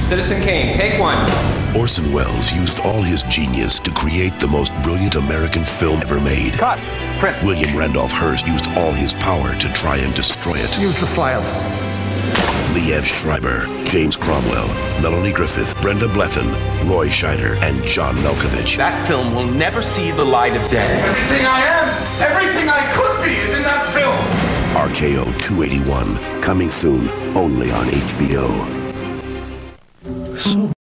Citizen Kane, take one. Orson Welles used all his genius to create the most brilliant American film ever made. Cut. Print. William Randolph Hearst used all his power to try and destroy it. Use the file. Liev Schreiber, James Cromwell, Melanie Griffith, Brenda Blethyn, Roy Scheider, and John Malkovich. That film will never see the light of day. Everything I am, everything I could be is in that film. RKO 281, coming soon, only on HBO.